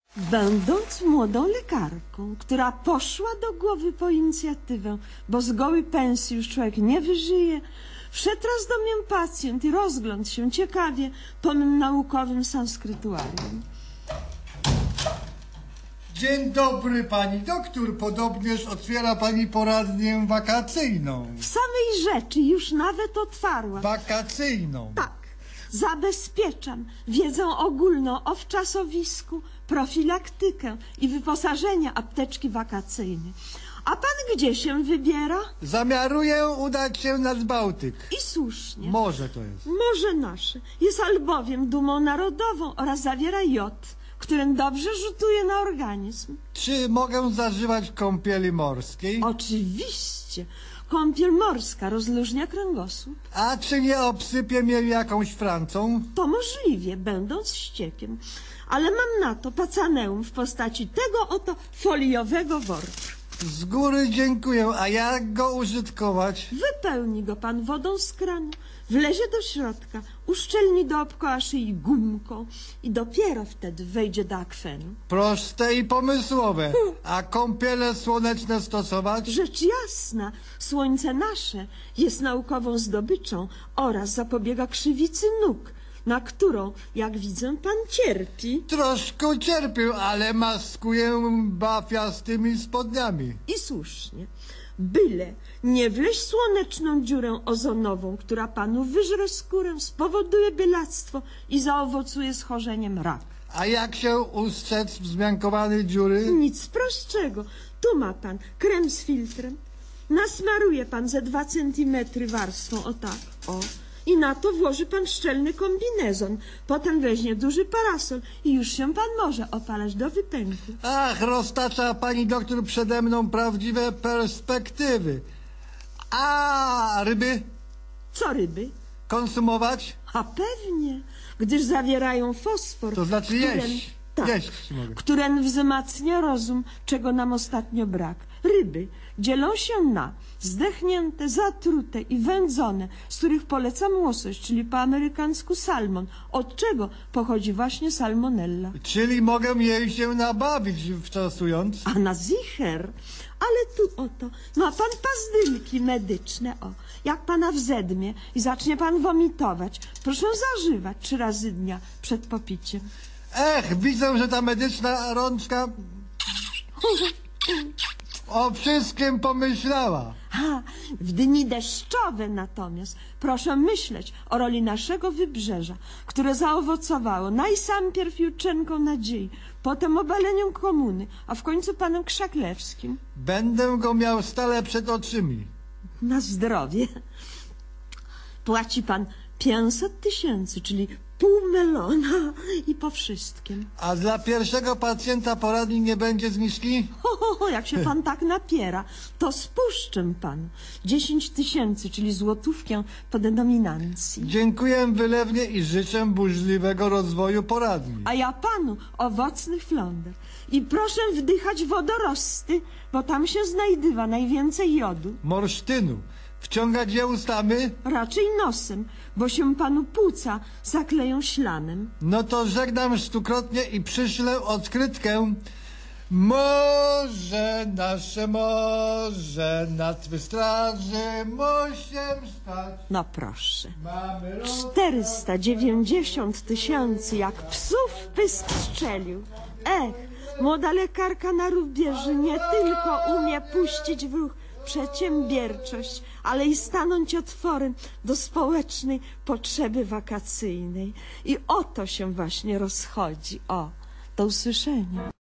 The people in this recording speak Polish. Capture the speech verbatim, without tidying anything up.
Będąc młodą lekarką, która poszła do głowy po inicjatywę, bo z gołej pensji już człowiek nie wyżyje, wszedł raz do mnie pacjent i rozgląd się ciekawie po mym naukowym sanskrytuarium. Dzień dobry, pani doktor. Podobnież otwiera pani poradnię wakacyjną. W samej rzeczy już nawet otwarła. Wakacyjną. Tak, zabezpieczam wiedzę ogólną o wczasowisku, profilaktykę i wyposażenie apteczki wakacyjnej. A pan gdzie się wybiera? Zamiaruję udać się nad Bałtyk. I słusznie. Morze to jest. Morze nasze jest albowiem dumą narodową oraz zawiera jod, który dobrze rzutuje na organizm. Czy mogę zażywać kąpieli morskiej? Oczywiście. Kąpiel morska rozluźnia kręgosłup. A czy nie obsypię mnie jakąś Francą? To możliwie, będąc ściekiem. Ale mam na to pacaneum w postaci tego oto foliowego worka. Z góry dziękuję, a jak go użytkować? Wypełni go pan wodą z kranu, wlezie do środka, uszczelni dookoła szyi gumką i dopiero wtedy wejdzie do akwenu. Proste i pomysłowe. A kąpiele słoneczne stosować? Rzecz jasna, słońce nasze jest naukową zdobyczą oraz zapobiega krzywicy nóg, na którą, jak widzę, pan cierpi. Troszkę cierpię, ale maskuję bafiastymi spodniami. I słusznie. Byle nie wleźć słoneczną dziurę ozonową, która panu wyżre skórę, spowoduje bielactwo i zaowocuje schorzeniem raka. A jak się ustrzec wzmiankowanej dziury? Nic prostszego. Tu ma pan krem z filtrem. Nasmaruje pan ze dwa centymetry warstwą, o tak, o. I na to włoży pan szczelny kombinezon. Potem weźmie duży parasol i już się pan może opalać do wypęku. Ach, roztacza pani doktor przede mną prawdziwe perspektywy. A ryby Co ryby? konsumować? A pewnie, gdyż zawierają fosfor. To znaczy którym- jeść. Tak, Jeść mogę. który wzmacnia rozum, czego nam ostatnio brak. Ryby dzielą się na zdechnięte, zatrute i wędzone, z których polecam łosoś, czyli po amerykańsku salmon, od czego pochodzi właśnie salmonella. Czyli mogę jej się nabawić wczasując? A na zicher, ale tu oto, ma pan pazdylki medyczne, o. Jak pana wzedmie i zacznie pan womitować, proszę zażywać trzy razy dnia przed popiciem. Ech, widzę, że ta medyczna rączka o wszystkim pomyślała. Ha, w dni deszczowe natomiast proszę myśleć o roli naszego wybrzeża, które zaowocowało najsampierw jutrzenką nadziei, potem obaleniem komuny, a w końcu panem Krzaklewskim. Będę go miał stale przed oczymi. Na zdrowie. Płaci pan pięćset tysięcy, czyli pół melona i po wszystkim. A dla pierwszego pacjenta poradni nie będzie zniżki? Ho, ho, ho, jak się pan tak napiera, to spuszczę panu dziesięć tysięcy, czyli złotówkę po denominacji. Dziękuję wylewnie i życzę burzliwego rozwoju poradni. A ja panu owocnych flądek. I proszę wdychać wodorosty, bo tam się znajdywa najwięcej jodu. Morsztynu. Wciągać je ustami? Raczej nosem, bo się panu płuca zakleją ślamem. No to żegnam stukrotnie i przyślę odkrytkę. Morze, nasze morze, nad Twy straży mosiem stać. No proszę. Mamy los- czterysta dziewięćdziesiąt tysięcy, jak psów pysk strzelił. Ech, młoda lekarka na rubieży nie tylko umie puścić w ruch przedsiębiorczość, ale i stanąć otworem do społecznej potrzeby wakacyjnej. I o to się właśnie rozchodzi. O, do usłyszenia.